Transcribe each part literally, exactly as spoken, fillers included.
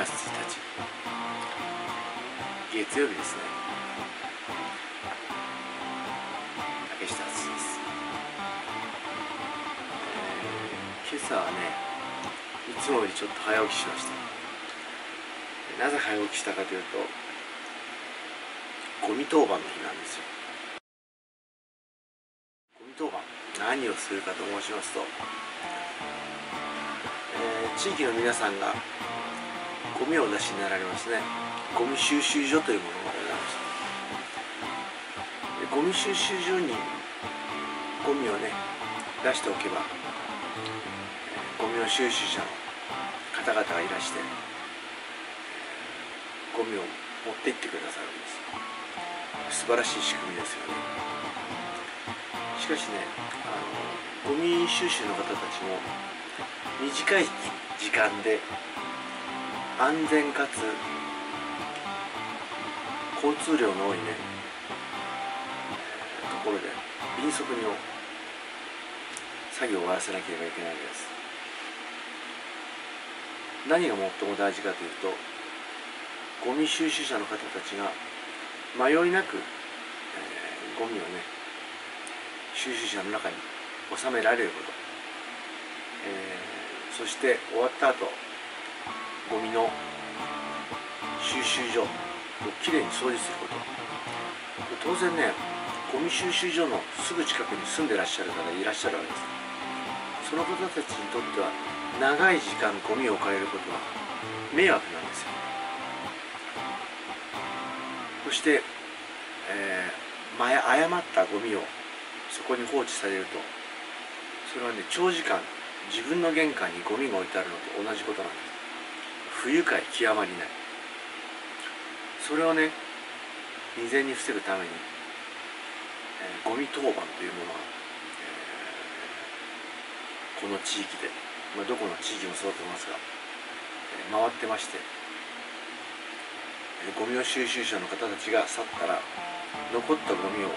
がつついたち月曜日ですね。竹下敦です。えー、今朝はね、いつもよりちょっと早起きしました。なぜ早起きしたかというと、ゴミ当番の日なんですよ。ゴミ当番、何をするかと申しますと、えー、地域の皆さんがゴミをお出しになられますね。ゴミ収集所というものがございます。でゴミ収集所にゴミをね出しておけば、ゴミの収集者の方々がいらして、ゴミを持って行ってくださるんです。素晴らしい仕組みですよね。しかしね、あのゴミ収集の方たちも短い時間で安全かつ交通量の多いねところで迅速に作業を終わらせなければいけないわけです。何が最も大事かというと、ゴミ収集者の方たちが迷いなく、えー、ゴミをね収集車の中に収められること、えー、そして終わった後ゴミの収集所をきれいに掃除すること。当然ね、ゴミ収集所のすぐ近くに住んでらっしゃる方がいらっしゃるわけです。その方たちにとっては長い時間ゴミを置かれることは迷惑なんですよ。そして、えー、前誤ったゴミをそこに放置されると、それはね長時間自分の玄関にゴミが置いてあるのと同じことなんです。不愉快極まりない。それをね未然に防ぐために、えー、ゴミ当番というものが、えー、この地域で、まあ、どこの地域もそうだと思いますが、えー、回ってまして、えー、ゴミの収集者の方たちが去ったら残ったゴミを、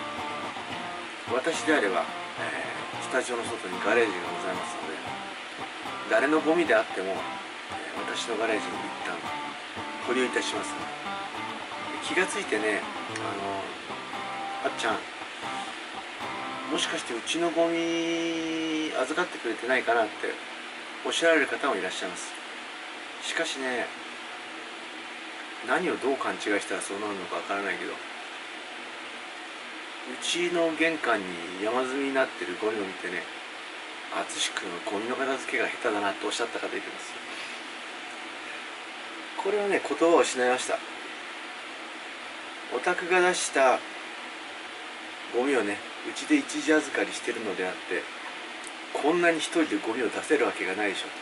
私であれば、えー、スタジオの外にガレージがございますので、誰のゴミであっても私のガレージに一旦保留いたします。気がついてね、あのあっちゃんもしかしてうちのゴミ預かってくれてないかなっておっしゃられる方もいらっしゃいます。しかしね、何をどう勘違いしたらそうなるのかわからないけど、うちの玄関に山積みになってるゴミを見てね、淳君はゴミの片付けが下手だなとおっしゃった方いてます。これはね、言葉を失いました。お宅が出したゴミをね、うちで一時預かりしてるのであって、こんなに一人でゴミを出せるわけがないでしょ。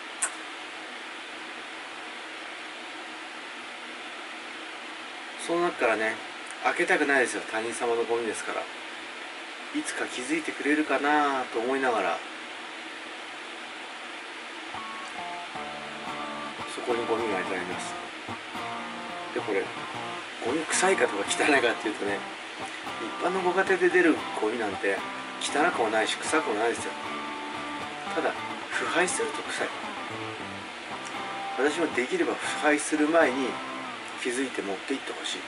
その中からね、開けたくないですよ。他人様のゴミですから。いつか気づいてくれるかなと思いながら、そこにゴミが置いてあります。で、これゴミ臭いかとか汚いかっていうとね、一般のご家庭で出るゴミなんて汚くもないし臭くもないですよ。ただ腐敗すると臭い。私もできれば腐敗する前に気づいて持って行ってほしい。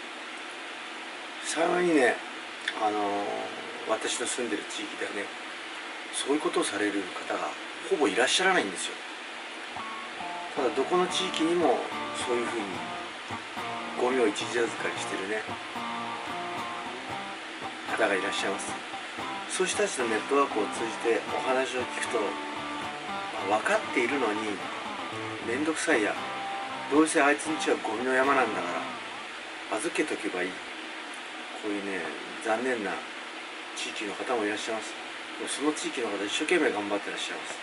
幸いにね、あのー、私の住んでる地域ではね、そういうことをされる方がほぼいらっしゃらないんですよ。ただどこの地域にもそういうふうにゴミを一時預かりしてるね方がいらっしゃいます。そういう人たちのネットワークを通じてお話を聞くと、分かっているのに面倒くさいや、どうせあいつんちはゴミの山なんだから預けとけばいい、こういうね残念な地域の方もいらっしゃいます。その地域の方一生懸命頑張ってらっしゃいます。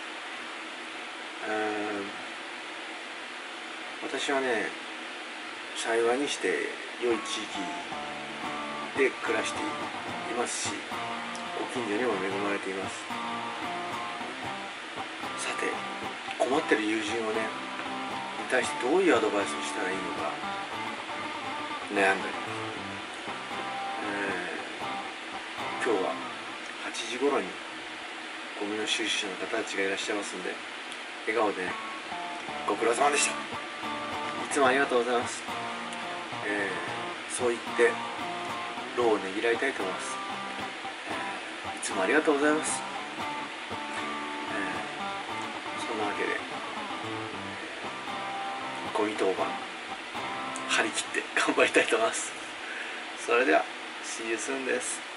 私はね、幸いにして良い地域で暮らしていますし、ご近所にも恵まれています。さて、困ってる友人をねに対してどういうアドバイスをしたらいいのか悩んでおります。えー、今日ははちじごろにゴミの収集者の方たちがいらっしゃいますんで、笑顔でね、ご苦労様でした。 つもありがとうございます。えー、そう言って労をねぎらいたいと思います。えー、いつもありがとうございます。えー、そんなわけで、えー、ゴミ当番張り切って頑張りたいと思います。それでは See you soon です。